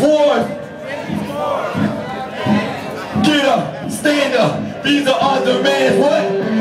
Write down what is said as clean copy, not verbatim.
Fourth. Get up, stand up. These are our demands. What?